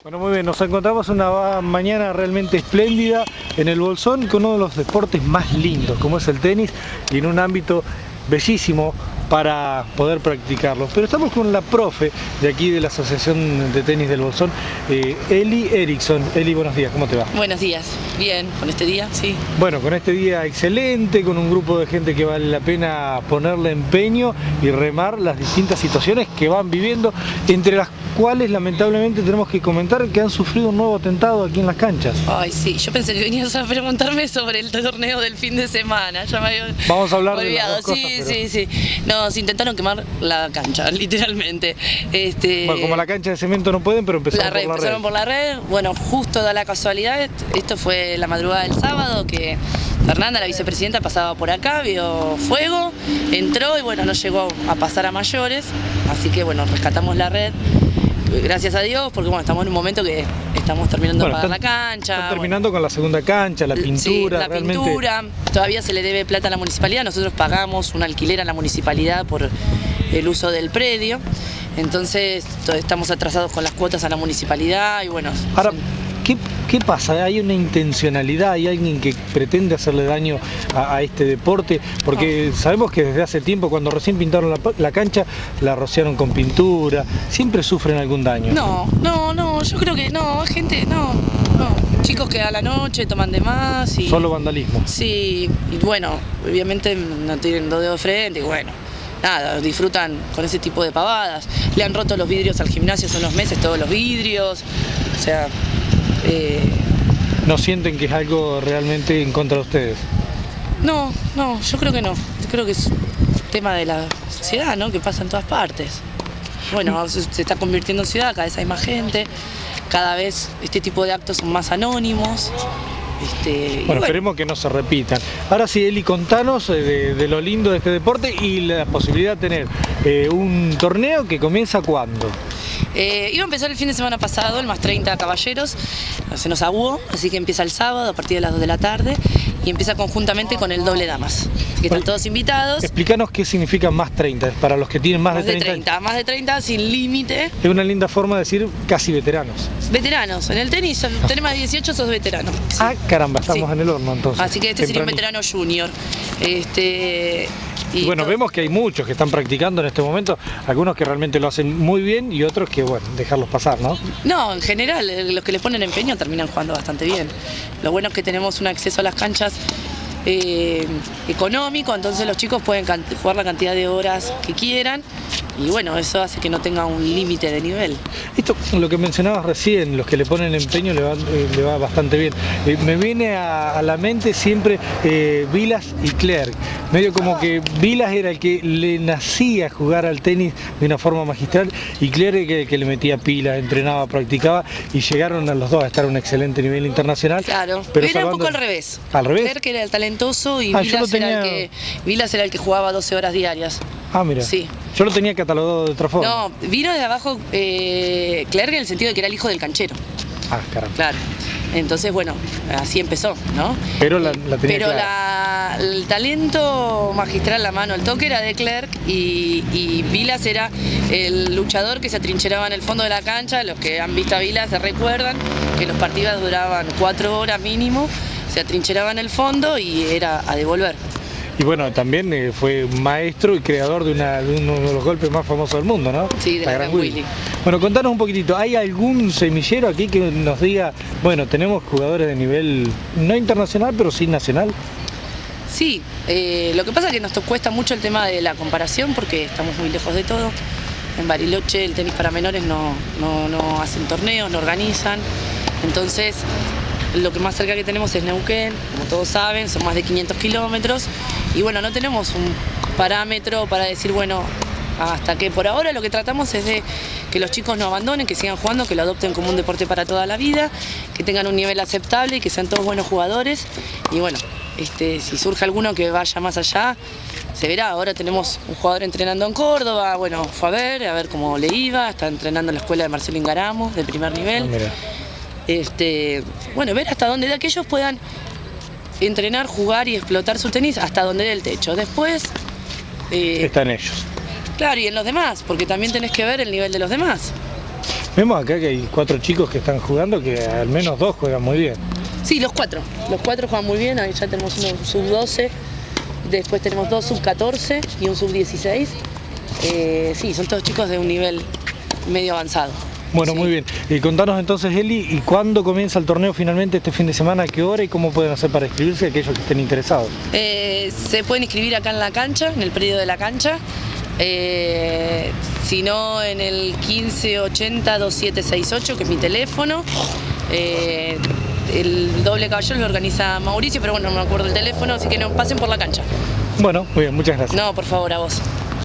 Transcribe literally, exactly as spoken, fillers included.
Bueno, muy bien, nos encontramos una mañana realmente espléndida en el Bolsón con uno de los deportes más lindos, como es el tenis, y en un ámbito bellísimo para poder practicarlo. Pero estamos con la profe de aquí de la Asociación de Tenis del Bolsón, eh, Eli Erickson. Eli, buenos días, ¿cómo te va? Buenos días, bien, con este día, sí. Bueno, con este día excelente, con un grupo de gente que vale la pena ponerle empeño y remar las distintas situaciones que van viviendo, entre las cuales lamentablemente tenemos que comentar que han sufrido un nuevo atentado aquí en las canchas. Ay, sí, yo pensé que venías a preguntarme sobre el torneo del fin de semana, ya me había Vamos a hablar olvidado. de las dos Sí, cosas, pero... sí, sí. Nos intentaron quemar la cancha, literalmente. Este... Bueno, como la cancha de cemento no pueden, pero empezaron la red, por la empezaron red. por la red. Bueno, justo da la casualidad, esto fue la madrugada del sábado, que Fernanda, la vicepresidenta, pasaba por acá, vio fuego, entró y bueno, no llegó a pasar a mayores, así que bueno, rescatamos la red. Gracias a Dios, porque bueno, estamos en un momento que estamos terminando Bueno, de pagar están, la cancha. Están terminando bueno. con la segunda cancha, la pintura. Sí, la realmente... pintura. Todavía se le debe plata a la municipalidad. Nosotros pagamos un alquiler a la municipalidad por el uso del predio. Entonces estamos atrasados con las cuotas a la municipalidad y bueno. Ahora, son... ¿qué, ¿qué pasa? ¿Hay una intencionalidad? ¿Hay alguien que pretende hacerle daño a, a este deporte? Porque no. Sabemos que desde hace tiempo, cuando recién pintaron la, la cancha, la rociaron con pintura. Siempre sufren algún daño. No, no, no, yo creo que no, gente, no, no. Chicos que a la noche toman de más y... Solo vandalismo. Sí, y bueno, obviamente no tienen dos dedos de frente y bueno. Nada, disfrutan con ese tipo de pavadas. Le han roto los vidrios al gimnasio hace unos meses, todos los vidrios. O sea... Eh... ¿No sienten que es algo realmente en contra de ustedes? No, no, yo creo que no. Yo creo que es un tema de la sociedad, ¿no? Que pasa en todas partes. Bueno, se, se está convirtiendo en ciudad, cada vez hay más gente. Cada vez este tipo de actos son más anónimos. Este, bueno, bueno, esperemos que no se repitan. Ahora sí, Eli, contanos de, de lo lindo de este deporte y la posibilidad de tener eh, un torneo que comienza ¿cuándo? Eh, iba a empezar el fin de semana pasado, el más treinta caballeros, se nos aguó, así que empieza el sábado a partir de las dos de la tarde y empieza conjuntamente con el doble damas. Así que están todos invitados. Explícanos qué significa más treinta, para los que tienen más, más de treinta. de treinta. Más de treinta, sin límite. Es una linda forma de decir casi veteranos. Veteranos, en el tenis, tenés más de dieciocho, sos veterano. Sí. Ah, caramba, estamos sí. en el horno entonces. Así que este sería un veterano junior. Este... Y bueno, todo. vemos que hay muchos que están practicando en este momento, algunos que realmente lo hacen muy bien y otros que, bueno, dejarlos pasar, ¿no? No, en general, los que le ponen empeño terminan jugando bastante bien. Lo bueno es que tenemos un acceso a las canchas eh, económico, entonces los chicos pueden jugar la cantidad de horas que quieran y bueno, eso hace que no tenga un límite de nivel. Esto, lo que mencionabas recién, los que le ponen empeño le va, eh, le va bastante bien. Eh, me viene a, a la mente siempre eh, Vilas y Clerc. Medio como que Vilas era el que le nacía jugar al tenis de una forma magistral y Clerc era el que le metía pila, entrenaba, practicaba y llegaron a los dos a estar a un excelente nivel internacional. Claro, pero era salvando... un poco al revés. ¿Al revés? Clerc era el talentoso y ah, Vilas, tenía... era el que, Vilas era el que jugaba doce horas diarias. Ah, mira. Sí. Yo lo tenía catalogado de otra forma. No, vino de abajo eh, Clerc en el sentido de que era el hijo del canchero. Ah, caramba. Claro. Entonces, bueno, así empezó, ¿no? Pero la, la tenía Pero clara. la, el talento magistral, la mano, el toque era de Clerc y, y Vilas era el luchador que se atrincheraba en el fondo de la cancha. Los que han visto a Vilas se recuerdan que los partidos duraban cuatro horas mínimo, se atrincheraba en el fondo y era a devolver. Y bueno, también eh, fue maestro y creador de, una, de uno de los golpes más famosos del mundo, ¿no? Sí, de la, la Gran Willy. Willy. Bueno, contanos un poquitito, ¿hay algún semillero aquí que nos diga, bueno, tenemos jugadores de nivel, no internacional, pero sí nacional? Sí, eh, lo que pasa es que nos cuesta mucho el tema de la comparación porque estamos muy lejos de todo. En Bariloche el tenis para menores no, no, no hacen torneos, no organizan, entonces... Lo que más cerca que tenemos es Neuquén, como todos saben, son más de quinientos kilómetros. Y bueno, no tenemos un parámetro para decir, bueno, hasta que por ahora lo que tratamos es de que los chicos no abandonen, que sigan jugando, que lo adopten como un deporte para toda la vida, que tengan un nivel aceptable y que sean todos buenos jugadores. Y bueno, este, si surge alguno que vaya más allá, se verá. Ahora tenemos un jugador entrenando en Córdoba, bueno, fue a ver, a ver cómo le iba, está entrenando en la escuela de Marcelo Ingaramo, de primer nivel. Ah, Este, bueno, ver hasta dónde da que ellos puedan entrenar, jugar y explotar su tenis hasta donde dé el techo. Después... Eh, están ellos. Claro, y en los demás, porque también tenés que ver el nivel de los demás. Vemos acá que hay cuatro chicos que están jugando, que al menos dos juegan muy bien. Sí, los cuatro. Los cuatro juegan muy bien. Ahí ya tenemos uno sub doce, después tenemos dos sub catorce y un sub dieciséis. Eh, sí, son todos chicos de un nivel medio avanzado. Bueno, sí. Muy bien. Y contanos entonces, Eli, ¿y cuándo comienza el torneo finalmente este fin de semana? ¿A qué hora y cómo pueden hacer para inscribirse aquellos que estén interesados? Eh, se pueden inscribir acá en la cancha, en el predio de la cancha. Eh, si no, en el quince ochenta veintisiete sesenta y ocho, que es mi teléfono. Eh, el doble caballero lo organiza Mauricio, pero bueno, no me acuerdo el teléfono, así que no pasen por la cancha. Bueno, muy bien, muchas gracias. No, por favor, a vos.